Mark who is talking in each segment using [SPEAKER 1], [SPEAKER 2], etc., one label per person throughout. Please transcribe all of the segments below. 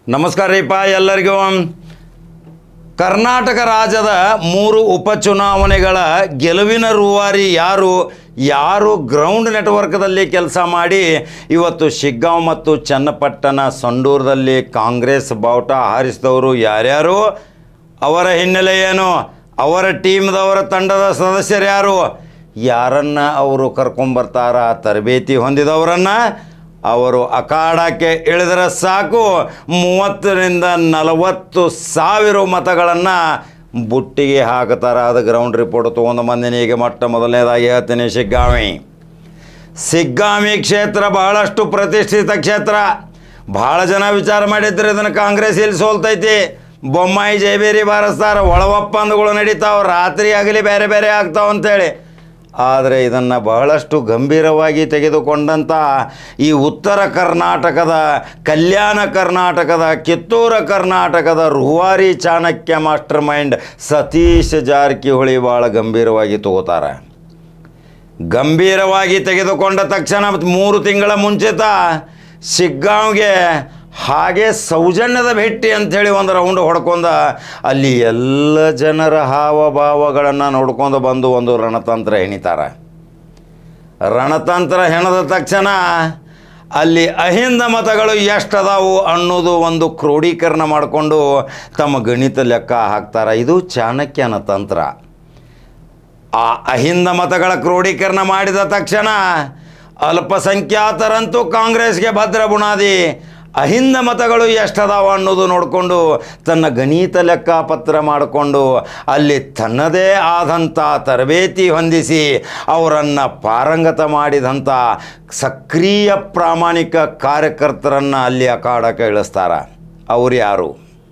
[SPEAKER 1] ನಮಸ್ಕಾರ ರೀಪ ಎಲ್ಲರಿಗೂ. ಕರ್ನಾಟಕ ರಾಜ್ಯದ 3 ಉಪಚುನಾವಣೆಗಳ ಗೆಲುವಿನ ರೂವಾರಿ ಯಾರು ಗ್ರೌಂಡ್ ನೆಟ್ವರ್ಕ್ದಲ್ಲಿ ಕೆಲಸ ಮಾಡಿ ಇವತ್ತು ಶಿಗ್ಗಾಂವ್ ಮತ್ತು ಚನ್ನಪಟ್ಟಣ ಸಂಡೂರದಲ್ಲಿ ಕಾಂಗ್ರೆಸ್ ಬಾವುಟ ಹಾರಿಸಿದವರು ಯಾರ್ಯಾರು, ಅವರ ಹಿನ್ನೆಲೆ ಏನು, ಅವರ ಟೀಮ್ದವರ ತಂಡದ ಸದಸ್ಯರು ಯಾರನ್ನು ಅವರು ಕರ್ಕೊಂಬರ್ತಾರ, ತರಬೇತಿ ಹೊಂದಿದವರನ್ನು ಅವರು ಅಖಾಡಕ್ಕೆ ಇಳಿದರೆ ಸಾಕು 30ರಿಂದ 40 ಸಾವಿರ ಮತಗಳನ್ನು ಬುಟ್ಟಿಗೆ ಹಾಕ್ತಾರೆ. ಅದು ಗ್ರೌಂಡ್ ರಿಪೋರ್ಟ್ ತೊಗೊಂಡು ಬಂದಿನಿ. ಈಗ ಮೊದಲನೇದಾಗಿ ಹೇಳ್ತೀನಿ, ಶಿಗ್ಗಾಂವಿ ಕ್ಷೇತ್ರ ಬಹಳಷ್ಟು ಪ್ರತಿಷ್ಠಿತ ಕ್ಷೇತ್ರ. ಭಾಳ ಜನ ವಿಚಾರ ಮಾಡಿದ್ರೆ ಇದನ್ನು ಕಾಂಗ್ರೆಸ್ ಇಲ್ಲಿ ಸೋಲ್ತೈತಿ, ಬೊಮ್ಮಾಯಿ ಜೈಬೇರಿ ಬಾರಿಸ್ತಾರೆ, ಒಳ ಒಪ್ಪಂದಗಳು ನಡೀತಾವೆ, ರಾತ್ರಿ ಆಗಲಿ ಬೇರೆ ಬೇರೆ ಆಗ್ತಾವೆ ಅಂಥೇಳಿ. ಆದರೆ ಇದನ್ನು ಬಹಳಷ್ಟು ಗಂಭೀರವಾಗಿ ತೆಗೆದುಕೊಂಡಂಥ ಈ ಉತ್ತರ ಕರ್ನಾಟಕದ, ಕಲ್ಯಾಣ ಕರ್ನಾಟಕದ, ಕಿತ್ತೂರು ಕರ್ನಾಟಕದ ರೂವಾರಿ ಚಾಣಕ್ಯ ಮಾಸ್ಟರ್ ಮೈಂಡ್ ಸತೀಶ್ ಜಾರಕಿಹೊಳಿ ಭಾಳ ಗಂಭೀರವಾಗಿ ತಗೋತಾರೆ. ಗಂಭೀರವಾಗಿ ತೆಗೆದುಕೊಂಡ ತಕ್ಷಣ 3 ತಿಂಗಳ ಮುಂಚಿತ ಶಿಗ್ಗಾಂವ್ಗೆ ಹಾಗೆ ಸೌಜನ್ಯದ ಭೇಟಿ ಅಂಥೇಳಿ ಒಂದು ರೌಂಡ್ ಹೊಡ್ಕೊಂಡ ಅಲ್ಲಿ ಎಲ್ಲ ಜನರ ಹಾವಭಾವಗಳನ್ನು ನೋಡ್ಕೊಂಡು ಬಂದು ಒಂದು ರಣತಂತ್ರ ಹೆಣಿತಾರೆ. ರಣತಂತ್ರ ಹೆಣದ ತಕ್ಷಣ ಅಲ್ಲಿ ಅಹಿಂದ ಮತಗಳು ಎಷ್ಟದಾವು ಅನ್ನೋದು ಒಂದು ಕ್ರೋಢೀಕರಣ ಮಾಡಿಕೊಂಡು ತಮ್ಮ ಗಣಿತ ಲೆಕ್ಕ ಹಾಕ್ತಾರೆ. ಇದು ಚಾಣಕ್ಯನ ತಂತ್ರ. ಆ ಅಹಿಂದ ಮತಗಳ ಕ್ರೋಢೀಕರಣ ಮಾಡಿದ ತಕ್ಷಣ ಅಲ್ಪಸಂಖ್ಯಾತರಂತೂ ಕಾಂಗ್ರೆಸ್ಗೆ ಭದ್ರ ಬುನಾದಿ, ಅಹಿಂದ ಮತಗಳು ಎಷ್ಟದಾವ ಅನ್ನೋದು ನೋಡಿಕೊಂಡು ತನ್ನ ಗಣಿತ ಲೆಕ್ಕಪತ್ರ ಮಾಡಿಕೊಂಡು ಅಲ್ಲಿ ತನ್ನದೇ ಆದಂಥ ತರಬೇತಿ ಹೊಂದಿಸಿ ಅವರನ್ನು ಪಾರಂಗತ ಮಾಡಿದಂಥ ಸಕ್ರಿಯ ಪ್ರಾಮಾಣಿಕ ಕಾರ್ಯಕರ್ತರನ್ನು ಅಲ್ಲಿ ಅಖಾಡಕ್ಕೆ ಇಳಿಸ್ತಾರೆ. ಅವ್ರು ಯಾರು?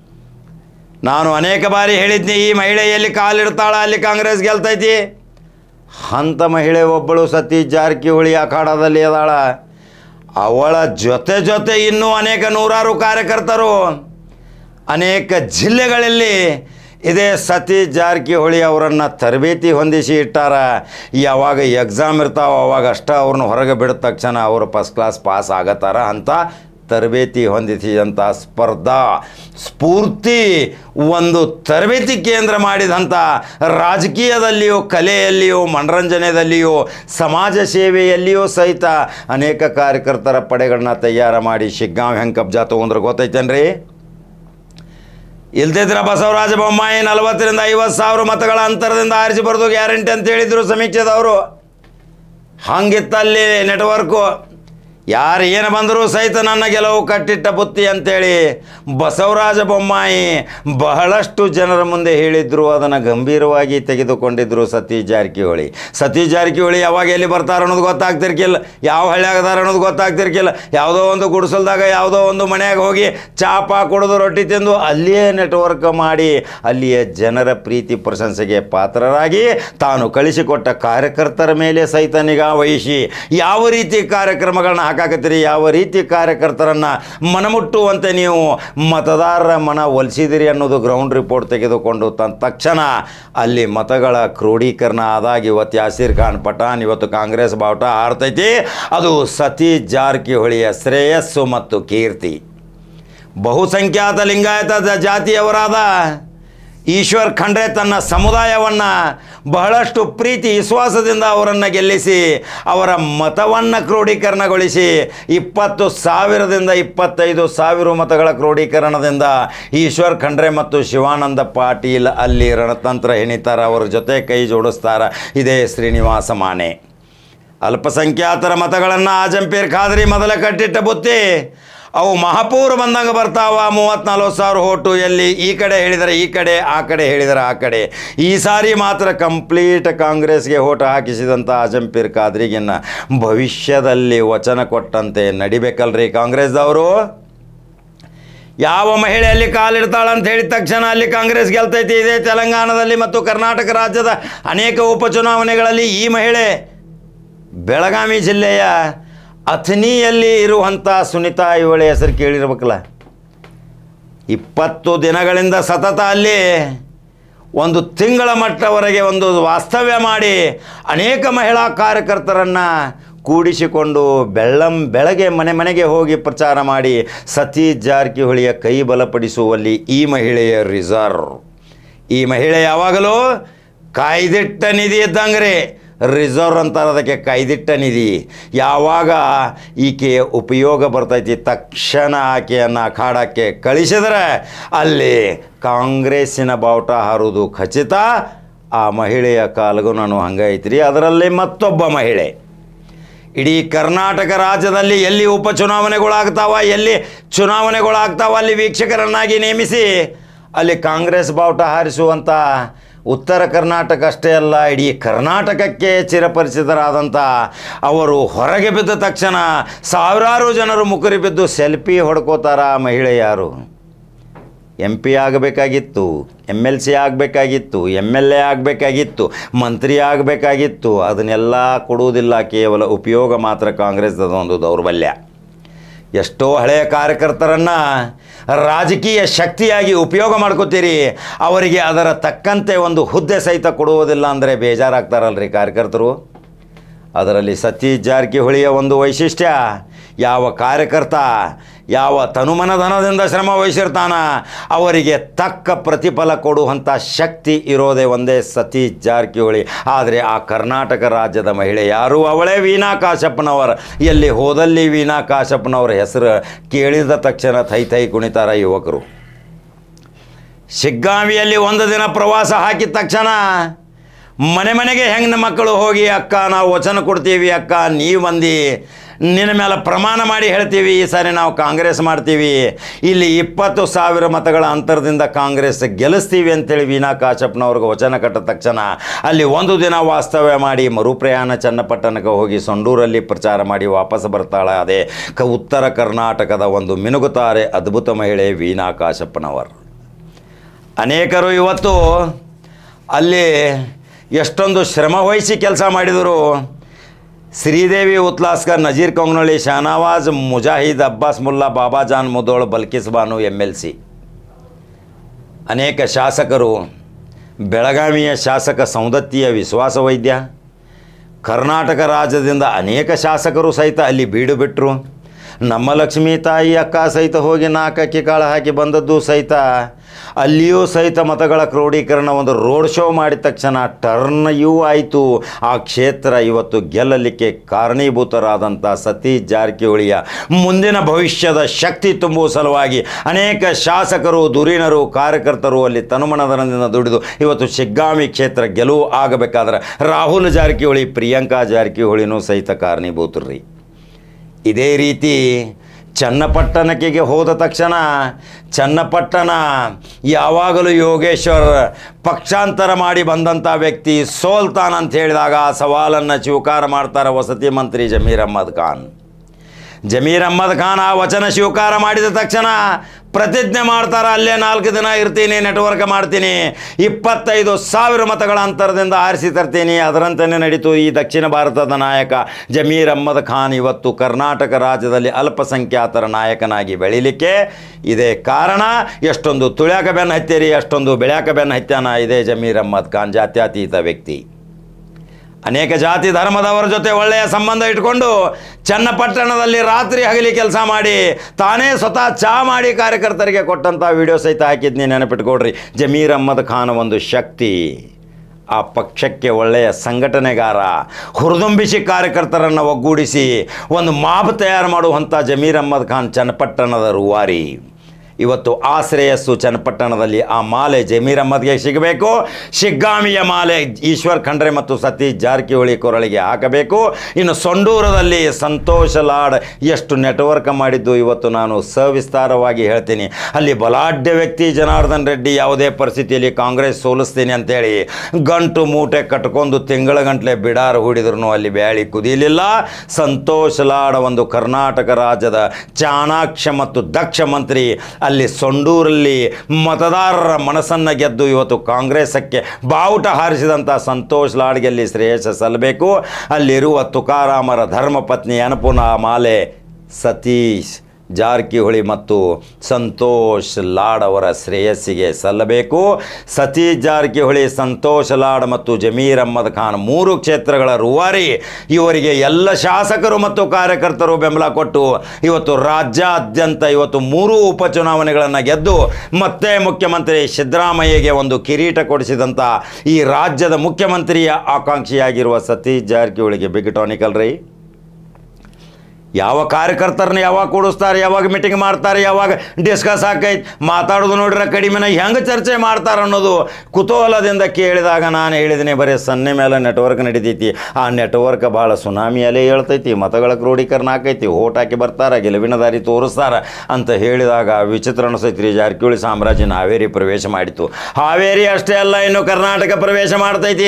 [SPEAKER 1] ನಾನು ಅನೇಕ ಬಾರಿ ಹೇಳಿದ್ನಿ, ಈ ಮಹಿಳೆ ಎಲ್ಲಿ ಕಾಲಿಡ್ತಾಳ ಅಲ್ಲಿ ಕಾಂಗ್ರೆಸ್ ಗೆಲ್ತೈತಿ. ಅಂಥ ಮಹಿಳೆ ಒಬ್ಬಳು ಸತೀಶ್ ಜಾರಕಿಹೊಳಿ ಅಖಾಡದಲ್ಲಿ ಅದಾಳ. ಅವಳ ಜೊತೆ ಇನ್ನೂ ಅನೇಕ ನೂರಾರು ಕಾರ್ಯಕರ್ತರು ಅನೇಕ ಜಿಲ್ಲೆಗಳಲ್ಲಿ ಇದೇ ಸತೀಶ್ ಜಾರಕಿಹೊಳಿ ಅವರನ್ನು ತರಬೇತಿ ಹೊಂದಿಸಿ ಇಟ್ಟಾರ. ಯಾವಾಗ ಎಕ್ಸಾಮ್ ಇರ್ತಾವೆ ಅವಾಗ ಅಷ್ಟೇ ಅವ್ರನ್ನ ಹೊರಗೆ ಬಿಡಿದ ತಕ್ಷಣ ಅವರು ಫಸ್ಟ್ ಕ್ಲಾಸ್ ಪಾಸ್ ಆಗತ್ತಾರ. ಅಂಥ ತರಬೇತಿ ಹೊಂದಿಸಿದಂಥ ಸ್ಪರ್ಧಾ ಸ್ಫೂರ್ತಿ ಒಂದು ತರಬೇತಿ ಕೇಂದ್ರ ಮಾಡಿದಂಥ, ರಾಜಕೀಯದಲ್ಲಿಯೂ, ಕಲೆಯಲ್ಲಿಯೂ, ಮನರಂಜನೆಯಲ್ಲಿಯೂ, ಸಮಾಜ ಸೇವೆಯಲ್ಲಿಯೂ ಸಹಿತ ಅನೇಕ ಕಾರ್ಯಕರ್ತರ ಪಡೆಗಳನ್ನ ತಯಾರು ಮಾಡಿ ಶಿಗ್ಗಾಂವ್ ಹೆಂಗೆ ಕಬ್ಜಾ ತೊಗೊಂಡ್ರೆ ಗೊತ್ತೈತೇನ್ರಿ? ಇಲ್ದಿದ್ರೆ ಬಸವರಾಜ ಬೊಮ್ಮಾಯಿ 40ರಿಂದ 50 ಸಾವಿರ ಮತಗಳ ಅಂತರದಿಂದ ಆರಿಸಿ ಬರೋದು ಗ್ಯಾರಂಟಿ ಅಂತ ಹೇಳಿದರು ಸಮೀಕ್ಷೆದವರು. ಹಂಗಿತ್ತಲ್ಲಿ ನೆಟ್ವರ್ಕು. ಯಾರು ಏನು ಬಂದರೂ ಸಹಿತ ನನ್ನ ಗೆಲುವು ಕಟ್ಟಿಟ್ಟ ಬುತ್ತಿ ಅಂಥೇಳಿ ಬಸವರಾಜ ಬೊಮ್ಮಾಯಿ ಬಹಳಷ್ಟು ಜನರ ಮುಂದೆ ಹೇಳಿದ್ರು. ಅದನ್ನು ಗಂಭೀರವಾಗಿ ತೆಗೆದುಕೊಂಡಿದ್ದರು ಸತೀಶ್ ಜಾರಕಿಹೊಳಿ ಯಾವಾಗ ಎಲ್ಲಿ ಬರ್ತಾರೆ ಅನ್ನೋದು ಗೊತ್ತಾಗ್ತಿರ್ಕಿಲ್ಲ, ಯಾವ ಹಳ್ಳಿಯಾಗದಾರ ಅನ್ನೋದು ಗೊತ್ತಾಗ್ತಿರ್ಕಿಲ್ಲ. ಯಾವುದೋ ಒಂದು ಗುಡಿಸಲ್ದಾಗ ಯಾವುದೋ ಒಂದು ಮನೆಯಾಗ ಹೋಗಿ ಚಾಪ ಕುಡಿದು ರೊಟ್ಟಿ ತಿಂದು ಅಲ್ಲಿಯೇ ನೆಟ್ವರ್ಕ್ ಮಾಡಿ ಅಲ್ಲಿಯೇ ಜನರ ಪ್ರೀತಿ ಪ್ರಶಂಸೆಗೆ ಪಾತ್ರರಾಗಿ ತಾನು ಕಳಿಸಿಕೊಟ್ಟ ಕಾರ್ಯಕರ್ತರ ಮೇಲೆ ಸಹಿತ ನಿಗಾ ವಹಿಸಿ ಯಾವ ರೀತಿ ಕಾರ್ಯಕ್ರಮಗಳನ್ನ ಹಾಕಾಕತ್ತೀರಿ, ಯಾವ ರೀತಿ ಕಾರ್ಯಕರ್ತರನ್ನು ಮನಮುಟ್ಟುವಂತೆ ನೀವು ಮತದಾರರ ಮನ ಒಲಿಸಿದಿರಿ ಅನ್ನೋದು ಗ್ರೌಂಡ್ ರಿಪೋರ್ಟ್ ತೆಗೆದುಕೊಂಡು ತಕ್ಷಣ ಅಲ್ಲಿ ಮತಗಳ ಕ್ರೋಢೀಕರಣ ಆದಾಗ ಇವತ್ತು ಯಾಸೀರ್ ಖಾನ್ ಪಠಾಣ್ ಇವತ್ತು ಕಾಂಗ್ರೆಸ್ ಬಾವುಟ ಹಾರ್ತೈತಿ. ಅದು ಸತೀಶ್ ಜಾರಕಿಹೊಳಿಯ ಶ್ರೇಯಸ್ಸು ಮತ್ತು ಕೀರ್ತಿ. ಬಹುಸಂಖ್ಯಾತ ಲಿಂಗಾಯತ ಜಾತಿಯವರಾದ ಈಶ್ವರ್ ಖಂಡ್ರೆ ತನ್ನ ಸಮುದಾಯವನ್ನು ಬಹಳಷ್ಟು ಪ್ರೀತಿ ವಿಶ್ವಾಸದಿಂದ ಅವರನ್ನು ಗೆಲ್ಲಿಸಿ ಅವರ ಮತವನ್ನು ಕ್ರೋಢೀಕರಣಗೊಳಿಸಿ 20,000ದಿಂದ 25,000 ಮತಗಳ ಕ್ರೋಢೀಕರಣದಿಂದ ಈಶ್ವರ್ ಖಂಡ್ರೆ ಮತ್ತು ಶಿವಾನಂದ ಪಾಟೀಲ್ ಅಲ್ಲಿ ರಣತಂತ್ರ ಹೆಣಿತಾರೆ. ಅವರ ಜೊತೆ ಕೈ ಜೋಡಿಸ್ತಾರೆ ಇದೇ ಶ್ರೀನಿವಾಸ ಮಾನೆ. ಅಲ್ಪಸಂಖ್ಯಾತರ ಮತಗಳನ್ನು ಆಜಂಪೀರ್ ಖಾದ್ರಿ ಮೊದಲ ಕಟ್ಟಿಟ್ಟ ಬುತ್ತಿ. ಅವು ಮಹಾಪೂರ್ ಬಂದಂಗೆ ಬರ್ತಾವ. 30-40 ಸಾವಿರ ಓಟು ಎಲ್ಲಿ ಈ ಕಡೆ ಹೇಳಿದರೆ ಈ ಕಡೆ, ಆ ಕಡೆ ಹೇಳಿದರೆ ಆ ಕಡೆ. ಈ ಸಾರಿ ಮಾತ್ರ ಕಂಪ್ಲೀಟ್ ಕಾಂಗ್ರೆಸ್ಗೆ ಓಟು ಹಾಕಿಸಿದಂಥ ಆಜಂಪೀರ್ ಖಾದ್ರಿಗಿನ್ನ ಭವಿಷ್ಯದಲ್ಲಿ ವಚನ ಕೊಟ್ಟಂತೆ ನಡಿಬೇಕಲ್ರಿ ಕಾಂಗ್ರೆಸ್ದವರು. ಯಾವ ಮಹಿಳೆಯಲ್ಲಿ ಕಾಲಿಡ್ತಾಳಂತ ಹೇಳಿದ ತಕ್ಷಣ ಅಲ್ಲಿ ಕಾಂಗ್ರೆಸ್ ಗೆಲ್ತೈತಿ. ಇದೆ ತೆಲಂಗಾಣದಲ್ಲಿ ಮತ್ತು ಕರ್ನಾಟಕ ರಾಜ್ಯದ ಅನೇಕ ಉಪಚುನಾವಣೆಗಳಲ್ಲಿ ಈ ಮಹಿಳೆ ಬೆಳಗಾವಿ ಜಿಲ್ಲೆಯ ಅಥಣಿಯಲ್ಲಿ ಇರುವಂಥ ಸುನಿತಾ ಇವಳ ಹೆಸರು ಕೇಳಿರ್ಬೇಕಲ್ಲ. 20 ದಿನಗಳಿಂದ ಸತತ ಅಲ್ಲಿ 1 ತಿಂಗಳ ಮಟ್ಟವರೆಗೆ ಒಂದು ವಾಸ್ತವ್ಯ ಮಾಡಿ ಅನೇಕ ಮಹಿಳಾ ಕಾರ್ಯಕರ್ತರನ್ನು ಕೂಡಿಸಿಕೊಂಡು ಬೆಳಗ್ಗೆ ಮನೆಗೆ ಹೋಗಿ ಪ್ರಚಾರ ಮಾಡಿ ಸತೀಶ್ ಜಾರಕಿಹೊಳಿಯ ಕೈ ಬಲಪಡಿಸುವಲ್ಲಿ ಈ ಮಹಿಳೆಯ ರಿಸರ್ವ್. ಈ ಮಹಿಳೆ ಯಾವಾಗಲೂ ಕಾಯ್ದಿಟ್ಟ ನಿಧಿ ಇದ್ದಂಗ್ರೆ. ರಿಸರ್ವ್ ಅಂತಾರೆ ಅದಕ್ಕೆ, ಕಾಯ್ದಿಟ್ಟ ನಿಧಿ. ಯಾವಾಗ ಈಕೆಯ ಉಪಯೋಗ ಬರ್ತೈತಿ ತಕ್ಷಣ ಆಕೆಯನ್ನು ಅಖಾಡಕ್ಕೆ ಕಳಿಸಿದರೆ ಅಲ್ಲಿ ಕಾಂಗ್ರೆಸ್ಸಿನ ಬಾವುಟ ಹಾರುವುದು ಖಚಿತ. ಆ ಮಹಿಳೆಯ ಕಾಲಗೂ ನಾನು ಹಂಗೈತ್ರಿ. ಅದರಲ್ಲಿ ಮತ್ತೊಬ್ಬ ಮಹಿಳೆ ಇಡೀ ಕರ್ನಾಟಕ ರಾಜ್ಯದಲ್ಲಿ ಎಲ್ಲಿ ಉಪಚುನಾವಣೆಗಳಾಗ್ತಾವ, ಎಲ್ಲಿ ಚುನಾವಣೆಗಳಾಗ್ತಾವ ಅಲ್ಲಿ ವೀಕ್ಷಕರನ್ನಾಗಿ ನೇಮಿಸಿ ಅಲ್ಲಿ ಕಾಂಗ್ರೆಸ್ ಬಾವುಟ ಹಾರಿಸುವಂಥ ಉತ್ತರ ಕರ್ನಾಟಕ ಅಷ್ಟೇ ಅಲ್ಲ ಇಡೀ ಕರ್ನಾಟಕಕ್ಕೆ ಚಿರಪರಿಚಿತರಾದಂಥ ಅವರು ಹೊರಗೆ ಬಿದ್ದ ತಕ್ಷಣ ಸಾವಿರಾರು ಜನರು ಮುಕುರಿ ಬಿದ್ದು ಸೆಲ್ಫಿ ಹೊಡ್ಕೋತಾರ. ಆ ಮಹಿಳೆ ಯಾರು? MP ಆಗಬೇಕಾಗಿತ್ತು, MLC ಆಗಬೇಕಾಗಿತ್ತು, MLA ಆಗಬೇಕಾಗಿತ್ತು, ಮಂತ್ರಿ ಆಗಬೇಕಾಗಿತ್ತು. ಅದನ್ನೆಲ್ಲ ಕೊಡುವುದಿಲ್ಲ, ಕೇವಲ ಉಪಯೋಗ ಮಾತ್ರ. ಕಾಂಗ್ರೆಸ್ ಅದೊಂದು ದೌರ್ಬಲ್ಯ. ಎಷ್ಟೋ ಹಳೆಯ ಕಾರ್ಯಕರ್ತರನ್ನು ರಾಜಕೀಯ ಶಕ್ತಿಯಾಗಿ ಉಪಯೋಗ ಮಾಡ್ಕೋತೀರಿ, ಅವರಿಗೆ ಅದರ ತಕ್ಕಂತೆ ಒಂದು ಹುದ್ದೆ ಸಹಿತ ಕೊಡುವುದಿಲ್ಲ ಅಂದರೆ ಬೇಜಾರಾಗ್ತಾರಲ್ರಿ ಕಾರ್ಯಕರ್ತರು. ಅದರಲ್ಲಿ ಸತೀಶ್ ಜಾರಕಿಹೊಳಿಯ ಒಂದು ವೈಶಿಷ್ಟ್ಯ, ಯಾವ ಕಾರ್ಯಕರ್ತ ಯಾವ ತನುಮನಧನದಿಂದ ಶ್ರಮ ವಹಿಸಿರ್ತಾನ ಅವರಿಗೆ ತಕ್ಕ ಪ್ರತಿಫಲ ಕೊಡುವಂಥ ಶಕ್ತಿ ಇರೋದೇ ಒಂದೇ ಸತೀಶ್ ಜಾರಕಿಹೊಳಿ. ಆದರೆ ಆ ಕರ್ನಾಟಕ ರಾಜ್ಯದ ಮಹಿಳೆ ಯಾರು? ಅವಳೇ ವೀಣಾ ಕಾಶಪ್ಪನವರ. ಎಲ್ಲಿ ಹೋದಲ್ಲಿ ವೀಣಾ ಕಾಶಪ್ಪನವರ ಹೆಸರು ಕೇಳಿದ ತಕ್ಷಣ ಥೈ ಕುಣಿತಾರ ಯುವಕರು. ಶಿಗ್ಗಾಂವಿಯಲ್ಲಿ ಒಂದು ದಿನ ಪ್ರವಾಸ ಹಾಕಿದ ತಕ್ಷಣ ಮನೆಗೆ ಹೆಂಗೆ ಮಕ್ಕಳು ಹೋಗಿ, ಅಕ್ಕ ನಾವು ವಚನ ಕೊಡ್ತೀವಿ, ಅಕ್ಕ ನೀವು ಮಂದಿ ನಿನ್ನ ಮೇಲೆ ಪ್ರಮಾಣ ಮಾಡಿ ಹೇಳ್ತೀವಿ, ಈ ಸಾರಿ ನಾವು ಕಾಂಗ್ರೆಸ್ ಮಾಡ್ತೀವಿ, ಇಲ್ಲಿ 20,000 ಮತಗಳ ಅಂತರದಿಂದ ಕಾಂಗ್ರೆಸ್ ಗೆಲ್ಲಿಸ್ತೀವಿ ಅಂತೇಳಿ ವೀಣಾ ಕಾಶಪ್ಪನವ್ರಿಗೆ ವಚನ ಕಟ್ಟ ತಕ್ಷಣ ಅಲ್ಲಿ ಒಂದು ದಿನ ವಾಸ್ತವ್ಯ ಮಾಡಿ ಮರುಪ್ರಯಾಣ ಚನ್ನಪಟ್ಟಣಕ್ಕೆ ಹೋಗಿ ಸೊಂಡೂರಲ್ಲಿ ಪ್ರಚಾರ ಮಾಡಿ ವಾಪಸ್ ಬರ್ತಾಳೆ. ಅದೇ ಉತ್ತರ ಕರ್ನಾಟಕದ ಒಂದು ಮಿನುಗುತ್ತಾರೆ ಅದ್ಭುತ ಮಹಿಳೆ ವೀಣಾ ಕಾಶಪ್ಪನವರು. ಅನೇಕರು ಇವತ್ತು ಅಲ್ಲಿ ಎಷ್ಟೊಂದು ಶ್ರಮ ವಹಿಸಿ ಕೆಲಸ ಮಾಡಿದರು. ಶ್ರೀದೇವಿ ಉತ್ಲಾಸ್ಕರ್, ನಜೀರ್ ಕೊಂಗ್ನೊಳ್ಳಿ, ಶಹನವಾಜ್ ಮುಜಾಹಿದ್, ಅಬ್ಬಾಸ್ ಮುಲ್ಲಾ, ಬಾಬಾಜಾನ್ ಮುದೋಳ್, ಬಲ್ಕಿಸ್ ಬಾನು, MLC. ಅನೇಕ ಶಾಸಕರು, ಬೆಳಗಾವಿಯ ಶಾಸಕ ಸೌದತ್ತಿಯ ವಿಶ್ವಾಸ ವೈದ್ಯ, ಕರ್ನಾಟಕ ರಾಜ್ಯದಿಂದ ಅನೇಕ ಶಾಸಕರು ಸಹಿತ ಅಲ್ಲಿ ಬೀಡು ಬಿಟ್ಟರು. ನಮ್ಮ ಲಕ್ಷ್ಮೀ ತಾಯಿ ಅಕ್ಕ ಸಹಿತ ಹೋಗಿ 4 ಅಕ್ಕಿ ಕಾಳು ಹಾಕಿ ಬಂದದ್ದು ಸಹಿತ ಅಲ್ಲಿಯೂ ಸಹಿತ ಮತಗಳ ಕ್ರೋಢೀಕರಣ ಒಂದು ರೋಡ್ ಶೋ ಮಾಡಿದ ತಕ್ಷಣ ಟರ್ನ್ ಆಯಿತು. ಆ ಕ್ಷೇತ್ರ ಇವತ್ತು ಗೆಲ್ಲಲಿಕ್ಕೆ ಕಾರಣೀಭೂತರಾದಂಥ ಸತೀಶ್ ಜಾರಕಿಹೊಳಿಯ ಮುಂದಿನ ಭವಿಷ್ಯದ ಶಕ್ತಿ ತುಂಬುವ ಸಲುವಾಗಿ ಅನೇಕ ಶಾಸಕರು, ಧುರೀಣರು, ಕಾರ್ಯಕರ್ತರು ಅಲ್ಲಿ ತನುಮನಧನದಿಂದ ದುಡಿದು ಇವತ್ತು ಶಿಗ್ಗಾಂವಿ ಕ್ಷೇತ್ರ ಗೆಲುವು ಆಗಬೇಕಾದ್ರೆ ರಾಹುಲ್ ಜಾರಕಿಹೊಳಿ, ಪ್ರಿಯಾಂಕಾ ಜಾರಕಿಹೊಳಿನೂ ಸಹಿತ ಕಾರಣೀಭೂತರ್ರಿ. ಇದೇ ರೀತಿ ಚನ್ನಪಟ್ಟಣಕ್ಕೆ ಹೋದ ತಕ್ಷಣ ಚನ್ನಪಟ್ಟಣ ಯಾವಾಗಲೂ ಯೋಗೇಶ್ವರ್ ಪಕ್ಷಾಂತರ ಮಾಡಿ ಬಂದಂಥ ವ್ಯಕ್ತಿ ಸೋಲ್ತಾನಂತ ಹೇಳಿದಾಗ ಆ ಸವಾಲನ್ನು ಸ್ವೀಕಾರ ಮಾಡ್ತಾರೆ ವಸತಿ ಮಂತ್ರಿ ಜಮೀರ್ ಅಹ್ಮದ್ ಖಾನ್. ಜಮೀರ್ ಅಹ್ಮದ್ ಖಾನ್ ಆ ವಚನ ಸ್ವೀಕಾರ ಮಾಡಿದ ತಕ್ಷಣ ಪ್ರತಿಜ್ಞೆ ಮಾಡ್ತಾರೆ, ಅಲ್ಲೇ 4 ದಿನ ಇರ್ತೀನಿ, ನೆಟ್ವರ್ಕ್ ಮಾಡ್ತೀನಿ, 25,000 ಮತಗಳ ಅಂತರದಿಂದ ಆರಿಸಿ ತರ್ತೀನಿ. ಅದರಂತೆಯೇ ನಡೀತು. ಈ ದಕ್ಷಿಣ ಭಾರತದ ನಾಯಕ ಜಮೀರ್ ಅಹ್ಮದ್ ಖಾನ್ ಇವತ್ತು ಕರ್ನಾಟಕ ರಾಜ್ಯದಲ್ಲಿ ಅಲ್ಪಸಂಖ್ಯಾತರ ನಾಯಕನಾಗಿ ಬೆಳೀಲಿಕ್ಕೆ ಇದೇ ಕಾರಣ. ಎಷ್ಟೊಂದು ತುಳ್ಯಾಕ ಬೆನ್ನು ಹತ್ತೀರಿ, ಅಷ್ಟೊಂದು ಬೆಳ್ಯಾಕ ಬೆನ್ನು ಹತ್ಯಾನ ಇದೇ ಜಮೀರ್ ಅಹ್ಮದ್ ಖಾನ್. ಜಾತ್ಯತೀತ ವ್ಯಕ್ತಿ, ಅನೇಕ ಜಾತಿ ಧರ್ಮದವರ ಜೊತೆ ಒಳ್ಳೆಯ ಸಂಬಂಧ ಇಟ್ಕೊಂಡು ಚನ್ನಪಟ್ಟಣದಲ್ಲಿ ರಾತ್ರಿ ಹಗಲಿ ಕೆಲಸ ಮಾಡಿ ತಾನೇ ಸ್ವತಃ ಚಹಾ ಮಾಡಿ ಕಾರ್ಯಕರ್ತರಿಗೆ ಕೊಟ್ಟಂಥ ವಿಡಿಯೋ ಸಹಿತ ಹಾಕಿದ್ನಿ, ನೆನಪಿಟ್ಕೊಡ್ರಿ. ಜಮೀರ್ ಅಹ್ಮದ್ ಖಾನ್ ಒಂದು ಶಕ್ತಿ, ಆ ಪಕ್ಷಕ್ಕೆ ಒಳ್ಳೆಯ ಸಂಘಟನೆಗಾರ, ಹುರಿದುಂಬಿಸಿ ಕಾರ್ಯಕರ್ತರನ್ನು ಒಗ್ಗೂಡಿಸಿ ಒಂದು ಮಾಬ್ ತಯಾರು ಮಾಡುವಂಥ ಜಮೀರ್ ಅಹ್ಮದ್ ಖಾನ್ ಚನ್ನಪಟ್ಟಣದ ರೂವಾರಿ. ಇವತ್ತು ಆ ಶ್ರೇಯಸ್ಸು ಚನ್ನಪಟ್ಟಣದಲ್ಲಿ ಆ ಮಾಲೆ ಜಮೀರ್ ಅಹ್ಮದ್ಗೆ ಸಿಗಬೇಕು. ಶಿಗ್ಗಾಂವಿಯ ಮಾಲೆ ಈಶ್ವರ್ ಖಂಡ್ರೆ ಮತ್ತು ಸತೀಶ್ ಜಾರಕಿಹೊಳಿ ಕೊರಳಿಗೆ ಹಾಕಬೇಕು. ಇನ್ನು ಸೊಂಡೂರದಲ್ಲಿ ಸಂತೋಷ್ ಲಾಡ್ ಎಷ್ಟು ನೆಟ್ವರ್ಕ್ ಮಾಡಿದ್ದು ಇವತ್ತು ನಾನು ಸವಿಸ್ತಾರವಾಗಿ ಹೇಳ್ತೀನಿ. ಅಲ್ಲಿ ಬಲಾಢ್ಯ ವ್ಯಕ್ತಿ ಜನಾರ್ದನ್ ರೆಡ್ಡಿ ಯಾವುದೇ ಪರಿಸ್ಥಿತಿಯಲ್ಲಿ ಕಾಂಗ್ರೆಸ್ ಸೋಲಿಸ್ತೀನಿ ಅಂತೇಳಿ ಗಂಟು ಮೂಟೆ ಕಟ್ಕೊಂಡು ತಿಂಗಳ ಗಂಟಲೆ ಬಿಡಾರು ಹೂಡಿದ್ರು ಅಲ್ಲಿ ಬ್ಯಾಳಿ ಕುದಿಯಲಿಲ್ಲ. ಸಂತೋಷ್ ಲಾಡ್ ಒಂದು ಕರ್ನಾಟಕ ರಾಜ್ಯದ ಚಾಣಾಕ್ಷ ಮತ್ತು ದಕ್ಷ ಮಂತ್ರಿ. ಅಲ್ಲಿ ಸೊಂಡೂರಲ್ಲಿ ಮತದಾರರ ಮನಸ್ಸನ್ನು ಗೆದ್ದು ಇವತ್ತು ಕಾಂಗ್ರೆಸ್ಸಕ್ಕೆ ಬಾವುಟ ಹಾರಿಸಿದಂಥ ಸಂತೋಷ್ ಲಾಡ್ಗೆ ಅಲ್ಲಿ ಶ್ರೇಯಸ್ಸು ಸಲ್ಲಬೇಕು. ಅಲ್ಲಿರುವ ತುಕಾರಾಮರ ಧರ್ಮಪತ್ನಿ ಅನುಪುನ ಮಾಲೆ ಸತೀಶ್ ಜಾರಕಿಹೊಳಿ ಮತ್ತು ಸಂತೋಷ್ ಲಾಡ್ ಅವರ ಶ್ರೇಯಸ್ಸಿಗೆ ಸಲ್ಲಬೇಕು. ಸತೀಶ್ ಜಾರಕಿಹೊಳಿ, ಸಂತೋಷ್ ಲಾಡ್ ಮತ್ತು ಜಮೀರ್ ಅಹ್ಮದ್ ಖಾನ್ 3 ಕ್ಷೇತ್ರಗಳ ರೂವಾರಿ. ಇವರಿಗೆ ಎಲ್ಲ ಶಾಸಕರು ಮತ್ತು ಕಾರ್ಯಕರ್ತರು ಬೆಂಬಲ ಕೊಟ್ಟು ಇವತ್ತು ರಾಜ್ಯಾದ್ಯಂತ ಇವತ್ತು 3 ಉಪಚುನಾವಣೆಗಳನ್ನು ಗೆದ್ದು ಮತ್ತೆ ಮುಖ್ಯಮಂತ್ರಿ ಸಿದ್ದರಾಮಯ್ಯಗೆ ಒಂದು ಕಿರೀಟ ಕೊಡಿಸಿದಂಥ ಈ ರಾಜ್ಯದ ಮುಖ್ಯಮಂತ್ರಿಯ ಆಕಾಂಕ್ಷಿಯಾಗಿರುವ ಸತೀಶ್ ಜಾರಕಿಹೊಳಿಗೆ ಬಿಗ್ ಟಾನಿಕ್ ಅಲ್ರಿ. ಯಾವ ಕಾರ್ಯಕರ್ತರನ್ನ ಯಾವಾಗ ಕೂಡಿಸ್ತಾರೆ, ಯಾವಾಗ ಮೀಟಿಂಗ್ ಮಾಡ್ತಾರೆ, ಯಾವಾಗ ಡಿಸ್ಕಸ್ ಆಕೈತೆ, ಮಾತಾಡೋದು ನೋಡ್ರೆ ಕಡಿಮೆನ ಹೆಂಗೆ ಚರ್ಚೆ ಮಾಡ್ತಾರೆ ಅನ್ನೋದು ಕುತೂಹಲದಿಂದ ಕೇಳಿದಾಗ ನಾನು ಹೇಳಿದ್ದೀನಿ, ಬರೀ ಸನ್ನೆ ಮೇಲೆ ನೆಟ್ವರ್ಕ್ ನಡೀತೈತಿ. ಆ ನೆಟ್ವರ್ಕ್ ಭಾಳ ಸುನಾಮಿಯಲ್ಲೇ ಹೇಳ್ತೈತಿ, ಮತಗಳ ಕ್ರೋಢೀಕರಣ ಆಕೈತಿ, ಓಟ್ ಹಾಕಿ ಬರ್ತಾರೆ, ಗೆಲುವಿನ ದಾರಿ ತೋರಿಸ್ತಾರೆ ಅಂತ ಹೇಳಿದಾಗ ವಿಚಿತ್ರ ಅನಿಸೈತಿ ರೀ. ಜಾರಕಿಹೊಳಿ ಸಾಮ್ರಾಜ್ಯನ ಹಾವೇರಿ ಪ್ರವೇಶ ಮಾಡಿತು. ಹಾವೇರಿ ಅಷ್ಟೇ ಅಲ್ಲ, ಇನ್ನು ಕರ್ನಾಟಕ ಪ್ರವೇಶ ಮಾಡ್ತೈತಿ.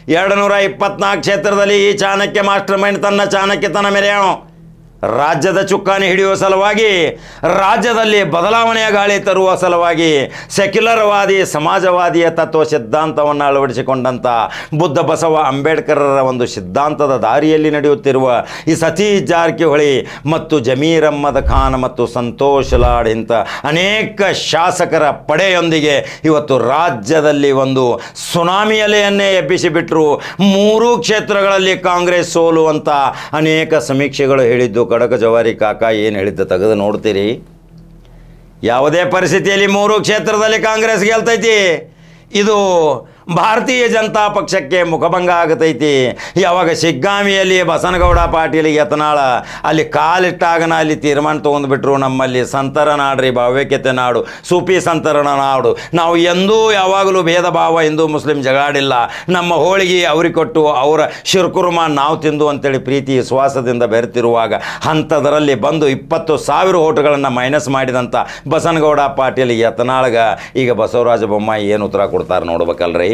[SPEAKER 1] 224 ಕ್ಷೇತ್ರದಲ್ಲಿ ಈ ಚಾಣಕ್ಯ ಮಾಸ್ಟರ್ ಮೈಂಡ್ ತನ್ನ ಚಾಣಕ್ಯತನ ಮೆರೆಯೋ ರಾಜ್ಯದ ಚುಕ್ಕಾಣಿ ಹಿಡಿಯುವ ಸಲುವಾಗಿ, ರಾಜ್ಯದಲ್ಲಿ ಬದಲಾವಣೆಯ ಗಾಳಿ ತರುವ ಸಲುವಾಗಿ ಸೆಕ್ಯುಲರ್ವಾದಿ ಸಮಾಜವಾದಿಯ ತತ್ವ ಸಿದ್ಧಾಂತವನ್ನು ಅಳವಡಿಸಿಕೊಂಡಂಥ ಬುದ್ಧ ಬಸವ ಅಂಬೇಡ್ಕರರ ಒಂದು ಸಿದ್ಧಾಂತದ ದಾರಿಯಲ್ಲಿ ನಡೆಯುತ್ತಿರುವ ಈ ಸತೀಶ್ ಜಾರಕಿಹೊಳಿ ಮತ್ತು ಜಮೀರ್ ಅಹ್ಮದ್ ಖಾನ್ ಮತ್ತು ಸಂತೋಷ್ ಲಾಡ್ ಇಂಥ ಅನೇಕ ಶಾಸಕರ ಪಡೆಯೊಂದಿಗೆ ಇವತ್ತು ರಾಜ್ಯದಲ್ಲಿ ಒಂದು ಸುನಾಮಿ ಅಲೆಯನ್ನೇ ಎಬ್ಬಿಸಿಬಿಟ್ರು. 3 ಕ್ಷೇತ್ರಗಳಲ್ಲಿ ಕಾಂಗ್ರೆಸ್ ಸೋಲು ಅಂತ ಅನೇಕ ಸಮೀಕ್ಷೆಗಳು ಹೇಳಿದ್ದು. ಖಡಕ ಜವಾರಿ ಕಾಕ ಏನು ಹೇಳಿದ್ದ ತೆಗೆದು ನೋಡ್ತೀರಿ. ಯಾವುದೇ ಪರಿಸ್ಥಿತಿಯಲ್ಲಿ 3 ಕ್ಷೇತ್ರದಲ್ಲಿ ಕಾಂಗ್ರೆಸ್ ಗೆಲ್ತೈತಿ. ಇದು ಭಾರತೀಯ ಜನತಾ ಪಕ್ಷಕ್ಕೆ ಮುಖಭಂಗ ಆಗತೈತಿ. ಯಾವಾಗ ಶಿಗ್ಗಾಮಿಯಲ್ಲಿ ಬಸನಗೌಡ ಪಾಟೀಲ್ ಯತ್ನಾಳ ಅಲ್ಲಿ ಕಾಲಿಟ್ಟಾಗನ ಅಲ್ಲಿ ತೀರ್ಮಾನ ತೊಗೊಂಡ್ಬಿಟ್ರು, ನಮ್ಮಲ್ಲಿ ಸಂತರ ನಾಡ್ರಿ, ಭಾವ್ಯಕತೆ ನಾಡು, ಸೂಫಿ ಸಂತರ ನಾಡು, ನಾವು ಎಂದೂ ಯಾವಾಗಲೂ ಭೇದ ಭಾವ ಹಿಂದೂ ಮುಸ್ಲಿಂ ಜಗಳಾಡಿಲ್ಲ, ನಮ್ಮ ಹೋಳಿಗೆ ಅವ್ರಿಗೆ ಕೊಟ್ಟು ಅವರ ಶಿರ್ಕುರ್ಮ ನಾವು ತಿಂದು ಅಂತೇಳಿ ಪ್ರೀತಿ ವಿಶ್ವಾಸದಿಂದ ಬೆರೆತಿರುವಾಗ ಅಂಥದರಲ್ಲಿ ಬಂದು 20,000 ಓಟುಗಳನ್ನು ಮೈನಸ್ ಮಾಡಿದಂಥ ಬಸನಗೌಡ ಪಾಟೀಲ್ ಯತ್ನಾಳ್ಗ ಈಗ ಬಸವರಾಜ ಬೊಮ್ಮಾಯಿ ಏನು ಉತ್ತರ ಕೊಡ್ತಾರೆ ನೋಡ್ಬೇಕಲ್ರಿ.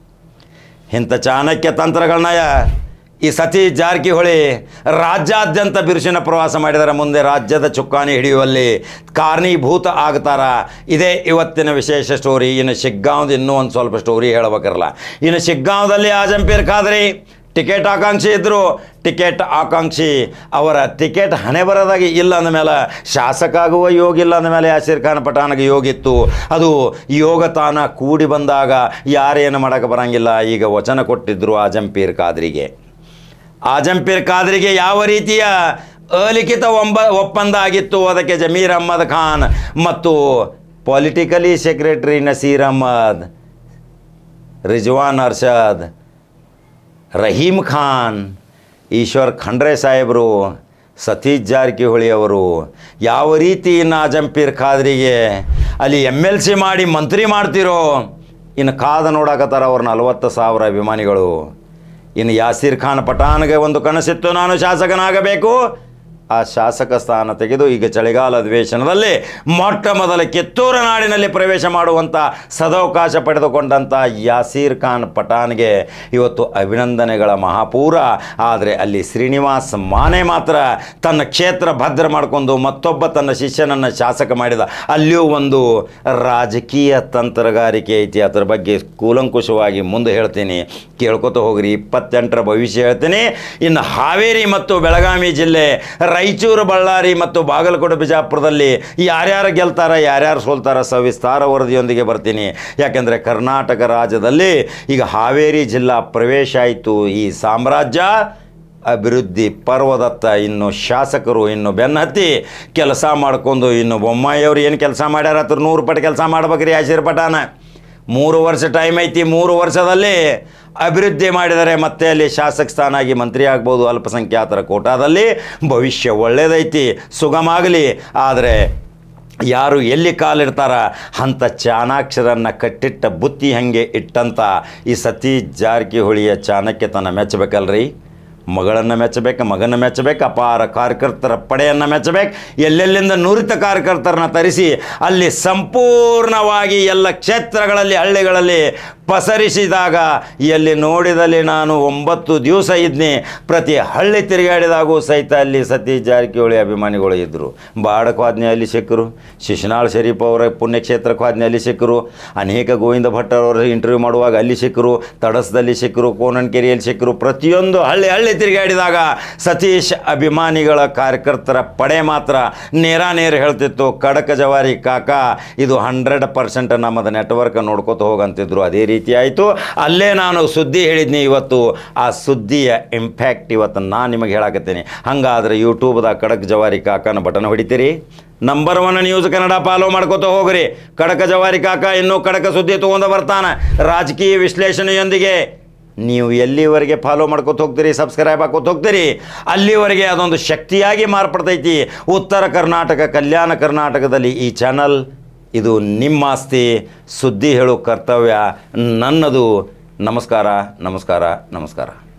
[SPEAKER 1] ಇಂಥ ಚಾಣಕ್ಯ ತಂತ್ರಗಳನ್ನ ಈ ಸತೀಶ್ ಜಾರಕಿಹೊಳಿ ರಾಜ್ಯಾದ್ಯಂತ ಬಿರುಸಿನ ಪ್ರವಾಸ ಮಾಡಿದರೆ ಮುಂದೆ ರಾಜ್ಯದ ಚುಕ್ಕಾಣಿ ಹಿಡಿಯುವಲ್ಲಿ ಕಾರಣೀಭೂತ ಆಗ್ತಾರ. ಇದೇ ಇವತ್ತಿನ ವಿಶೇಷ ಸ್ಟೋರಿ. ಇನ್ನು ಶಿಗ್ಗಾಂವ್ದು ಇನ್ನೂ ಒಂದು ಸ್ವಲ್ಪ ಸ್ಟೋರಿ ಹೇಳ್ಬೇಕಿರಲ್ಲ. ಇನ್ನು ಶಿಗ್ಗಾಂವದಲ್ಲಿ ಆಜಂಪೀರ್ ಖಾದ್ರಿ ಟಿಕೆಟ್ ಆಕಾಂಕ್ಷಿ ಇದ್ದರು. ಟಿಕೆಟ್ ಆಕಾಂಕ್ಷಿ ಅವರ ಟಿಕೆಟ್ ಹಣೆ ಬರೋದಾಗಿ ಇಲ್ಲ ಅಂದಮೇಲೆ ಶಾಸಕ ಆಗುವ ಯೋಗ ಇಲ್ಲ ಅಂದಮೇಲೆ ಯಾಸೀರ್ ಖಾನ್ ಪಠಾಣ್ಗೆ ಯೋಗ ಇತ್ತು. ಅದು ಯೋಗ ತಾನ ಕೂಡಿ ಬಂದಾಗ ಯಾರೇನು ಮಾಡೋಕ್ಕೆ ಬರೋಂಗಿಲ್ಲ. ಈಗ ವಚನ ಕೊಟ್ಟಿದ್ದರು ಆಜಂಪೀರ್ ಖಾದ್ರಿಗೆ ಯಾವ ರೀತಿಯ ಅಲಿಖಿತ ಒಪ್ಪಂದ ಆಗಿತ್ತು. ಅದಕ್ಕೆ ಜಮೀರ್ ಅಹ್ಮದ್ ಖಾನ್ ಮತ್ತು ಪೊಲಿಟಿಕಲಿ ಸೆಕ್ರೆಟರಿ ನಸೀರ್ ಅಹ್ಮದ್, ರಿಜ್ವಾನ್ ಅರ್ಷದ್, ರಹೀಮ್ ಖಾನ್, ಈಶ್ವರ್ ಖಂಡ್ರೆ ಸಾಹೇಬರು, ಸತೀಶ್ ಜಾರಕಿಹೊಳಿ ಅವರು ಯಾವ ರೀತಿ ಇನ್ನು ಆಜಂಪೀರ್ ಖಾದ್ರಿಗೆ ಅಲ್ಲಿ MLC ಮಾಡಿ ಮಂತ್ರಿ ಮಾಡ್ತಿರೋ, ಇನ್ನು ಕಾದ ನೋಡಕತ್ತಾರ ಅವ್ರ 40,000 ಅಭಿಮಾನಿಗಳು. ಇನ್ನು ಯಾಸೀರ್ ಖಾನ್ ಪಠಾಣ್ಗೆ ಒಂದು ಕನಸಿತ್ತು, ನಾನು ಶಾಸಕನಾಗಬೇಕು. ಆ ಶಾಸಕ ಸ್ಥಾನ ತೆಗೆದು ಈಗ ಚಳಿಗಾಲ ಅಧಿವೇಶನದಲ್ಲಿ ಮೊಟ್ಟ ಮೊದಲ ಕಿತ್ತೂರು ನಾಡಿನಲ್ಲಿ ಪ್ರವೇಶ ಮಾಡುವಂಥ ಸದವಕಾಶ ಪಡೆದುಕೊಂಡಂಥ ಯಾಸೀರ್ ಖಾನ್ ಪಠಾಣ್ಗೆ ಇವತ್ತು ಅಭಿನಂದನೆಗಳ ಮಹಾಪೂರ. ಆದರೆ ಅಲ್ಲಿ ಶ್ರೀನಿವಾಸ್ ಮಾನೆ ಮಾತ್ರ ತನ್ನ ಕ್ಷೇತ್ರ ಭದ್ರ ಮಾಡಿಕೊಂಡು ಮತ್ತೊಬ್ಬ ತನ್ನ ಶಿಷ್ಯನನ್ನು ಶಾಸಕ ಮಾಡಿದ. ಅಲ್ಲಿಯೂ ಒಂದು ರಾಜಕೀಯ ತಂತ್ರಗಾರಿಕೆ ಐತಿ. ಅದರ ಬಗ್ಗೆ ಕೂಲಂಕುಷವಾಗಿ ಮುಂದೆ ಹೇಳ್ತೀನಿ, ಕೇಳ್ಕೊತ ಹೋಗ್ರಿ. 28ರ ಭವಿಷ್ಯ ಹೇಳ್ತೀನಿ. ಇನ್ನು ಹಾವೇರಿ ಮತ್ತು ಬೆಳಗಾವಿ ಜಿಲ್ಲೆ, ರಾಯಚೂರು, ಬಳ್ಳಾರಿ ಮತ್ತು ಬಾಗಲಕೋಟೆ, ಬಿಜಾಪುರದಲ್ಲಿ ಯಾರ್ಯಾರು ಗೆಲ್ತಾರ ಯಾರ್ಯಾರು ಸೋಲ್ತಾರ ಸವಿಸ್ತಾರ ವರದಿಯೊಂದಿಗೆ ಬರ್ತೀನಿ. ಯಾಕೆಂದರೆ ಕರ್ನಾಟಕ ರಾಜ್ಯದಲ್ಲಿ ಈಗ ಹಾವೇರಿ ಜಿಲ್ಲಾ ಪ್ರವೇಶ ಆಯಿತು. ಈ ಸಾಮ್ರಾಜ್ಯ ಅಭಿವೃದ್ಧಿ ಪರ್ವದತ್ತ ಇನ್ನು ಶಾಸಕರು ಇನ್ನು ಬೆನ್ನತ್ತಿ ಕೆಲಸ ಮಾಡಿಕೊಂಡು ಇನ್ನು ಬೊಮ್ಮಾಯಿಯವರು ಏನು ಕೆಲಸ ಮಾಡ್ಯಾರ 100 ಪಟ್ಟು ಕೆಲಸ ಮಾಡ್ಬೇಕ್ರಿ. ಯಾಸೀರ್ ಪಠಾಣ 3 ವರ್ಷ ಟೈಮ್ ಐತಿ. 3 ವರ್ಷದಲ್ಲಿ ಅಭಿವೃದ್ಧಿ ಮಾಡಿದರೆ ಮತ್ತೆ ಅಲ್ಲಿ ಶಾಸಕ ಸ್ಥಾನ ಆಗಿ ಮಂತ್ರಿ ಆಗ್ಬೋದು. ಅಲ್ಪಸಂಖ್ಯಾತರ ಕೋಟಾದಲ್ಲಿ ಭವಿಷ್ಯ ಒಳ್ಳೆಯದೈತಿ, ಸುಗಮ ಆಗಲಿ. ಆದರೆ ಯಾರು ಎಲ್ಲಿ ಕಾಲಿಡ್ತಾರ ಅಂಥ ಚಾಣಾಕ್ಷರನ್ನು ಕಟ್ಟಿಟ್ಟ ಬುತ್ತಿ ಹಾಗೆ ಇಟ್ಟಂಥ ಈ ಸತೀಶ್ ಜಾರಕಿಹೊಳಿಯ ಚಾಣಕ್ಯತನ ಮೆಚ್ಚಬೇಕಲ್ರಿ. ಮಗಳನ್ನು ಮೆಚ್ಚಬೇಕು, ಮಗನ ಮೆಚ್ಚಬೇಕು, ಅಪಾರ ಕಾರ್ಯಕರ್ತರ ಪಡೆಯನ್ನು ಮೆಚ್ಚಬೇಕು. ಎಲ್ಲೆಲ್ಲಿಂದ ನುರಿತ ಕಾರ್ಯಕರ್ತರನ್ನ ತರಿಸಿ ಅಲ್ಲಿ ಸಂಪೂರ್ಣವಾಗಿ ಎಲ್ಲ ಕ್ಷೇತ್ರಗಳಲ್ಲಿ ಹಳ್ಳಿಗಳಲ್ಲಿ ಪಸರಿಸಿದಾಗ ಎಲ್ಲಿ ನೋಡಿದಲ್ಲಿ ನಾನು 9 ದಿವಸ ಇದ್ನಿ. ಪ್ರತಿ ಹಳ್ಳಿ ತಿರುಗಾಡಿದಾಗೂ ಸಹಿತ ಅಲ್ಲಿ ಸತೀಶ್ ಜಾರಕಿಹೊಳಿ ಅಭಿಮಾನಿಗಳು ಇದ್ದರು. ಬಾಡಕ್ವಾದ್ನೆ ಅಲ್ಲಿ ಸಿಕ್ಕರು, ಶಿಶುನಾಳ್ ಶರೀಫ್ ಅವರ ಪುಣ್ಯಕ್ಷೇತ್ರಕ್ವಾದ್ನೆ ಅಲ್ಲಿ ಸಿಕ್ಕರು, ಅನೇಕ ಗೋವಿಂದ ಭಟ್ಟರವರು ಇಂಟರ್ವ್ಯೂ ಮಾಡುವಾಗ ಅಲ್ಲಿ ಸಿಕ್ಕರು, ತಡಸದಲ್ಲಿ ಸಿಕ್ಕರು, ಕೋನನಕೆರೆಯಲ್ಲಿ ಸಿಕ್ಕರು. ಪ್ರತಿಯೊಂದು ಹಳ್ಳಿ ತಿರುಗಾಡಿದಾಗ ಸತೀಶ್ ಅಭಿಮಾನಿಗಳ ಕಾರ್ಯಕರ್ತರ ಪಡೆ ಮಾತ್ರ ನೇರ ಹೇಳ್ತಿತ್ತು, ಖಡಕ್ ಜವಾರಿ ಕಾಕ ಇದು 100% ನಮ್ಮದು ನೆಟ್ವರ್ಕ್ ನೋಡ್ಕೋತ ಹೋಗಂತಿದ್ರು. ಅದೇ ರೀತಿ ಆಯಿತು. ಅಲ್ಲೇ ನಾನು ಸುದ್ದಿ ಹೇಳಿದ್ನಿ. ಇವತ್ತು ಆ ಸುದ್ದಿಯ ಇಂಪ್ಯಾಕ್ಟ್ ಇವತ್ತು ನಾನು ನಿಮಗೆ ಹೇಳಕತ್ತೀನಿ. ಹಾಗಾದ್ರೆ ಯೂಟ್ಯೂಬ್ದಾಗ ಖಡಕ್ ಜವಾರಿ ಕಾಕನ ಬಟನ್ ಹೊಡಿತೀರಿ, ನಂಬರ್ 1 ನ್ಯೂಸ್ ಕನ್ನಡ ಫಾಲೋ ಮಾಡ್ಕೋತ ಹೋಗ್ರಿ. ಖಡಕ್ ಜವಾರಿ ಕಾಕ ಇನ್ನೂ ಖಡಕ್ ಸುದ್ದಿ ತೊಗೊಂಡು ಬರ್ತಾನೆ ರಾಜಕೀಯ ವಿಶ್ಲೇಷಣೆಯೊಂದಿಗೆ. ನೀವು ಎಲ್ಲಿವರೆಗೆ ಫಾಲೋ ಮಾಡ್ಕೋತ ಹೋಗ್ತೀರಿ, ಸಬ್ಸ್ಕ್ರೈಬ್ ಹಾಕೋತ ಹೋಗ್ತೀರಿ, ಅಲ್ಲಿವರೆಗೆ ಅದೊಂದು ಶಕ್ತಿಯಾಗಿ ಮಾರ್ಪಡ್ತೈತಿ. ಉತ್ತರ ಕರ್ನಾಟಕ, ಕಲ್ಯಾಣ ಕರ್ನಾಟಕದಲ್ಲಿ ಈ ಚಾನಲ್ ಇದು ನಿಮ್ಮ ಆಸ್ತಿ. ಸುದ್ದಿ ಹೇಳೋ ಕರ್ತವ್ಯ ನನ್ನದು. ನಮಸ್ಕಾರ ನಮಸ್ಕಾರ ನಮಸ್ಕಾರ.